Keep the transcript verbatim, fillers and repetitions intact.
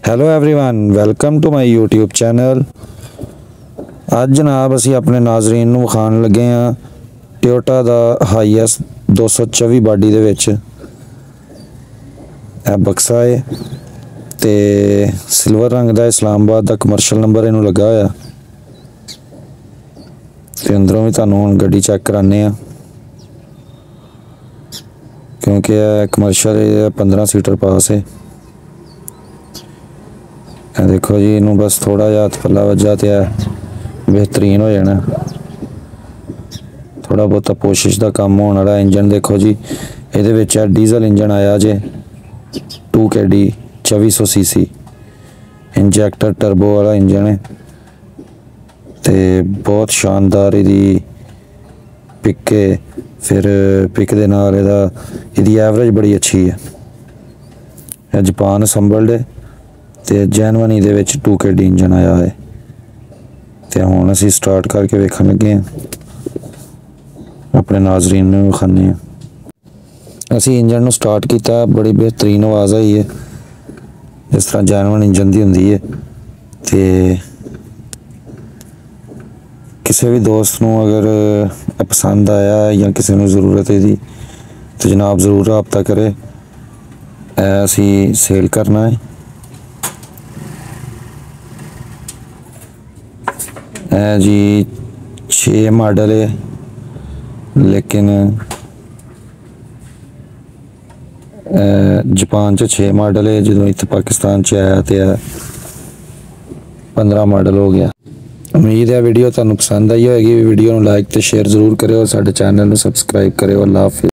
Hello everyone, welcome to my YouTube channel. अज जनाब असी अपने नाजरीन नूं विखाण लगे हाँ टोयोटा दा हाईएस दो सौ चौबी बाडी दे विच यह बक्सा है ते सिल्वर रंग का इस्लामाबाद का कमर्शियल नंबर इनू लगा होया ते अंदरों भी तुहानूं हुण गड्डी चैक कराने आ क्योंकि कमर्शियल पंद्रह सीटर पास है। देखो जी, इनू बस थोड़ा जिहा हथ पल्ला वज्जा तो बेहतरीन हो जाना। थोड़ा बहुता कोशिश का काम होने वाला। इंजन देखो जी, ये डीजल इंजन आया जे टू के डी चौबी सौ सी सी इंजैक्टर टर्बो वाला इंजन है ते बहुत शानदार इहदी पिक है। फिर पिक दे नाल इहदा इहदी एवरेज बड़ी अच्छी है। जापान असैंबल्ड है ते जैनवन इहदे विच टू के डी इंजन आया है ते हुण असीं स्टार्ट करके वेखण लगे हैं, अपने नाजरीन नूं विखाने हैं। असीं इंजन नूं स्टार्ट किया, बड़ी बेहतरीन आवाज़ आई है जिस तरह जैनवन इंजन दी हुंदी है। ते किसी भी दोस्त नूं अगर पसंद आया या किसी नूं ज़रूरत है दी तो जनाब ज़रूर राबता करे। असीं सेल करना है। है जी छे मॉडल है, लेकिन जापान च छे मॉडल है, जो इत्थे पाकिस्तान च आया तो पंद्रह मॉडल हो गया। उम्मीद है वीडियो तुहानूं पसंद आई होगी। वीडियो नूं लाइक तो शेयर जरूर करो, साडे चैनल नूं सबसक्राइब करो। अल्लाह हाफिज़।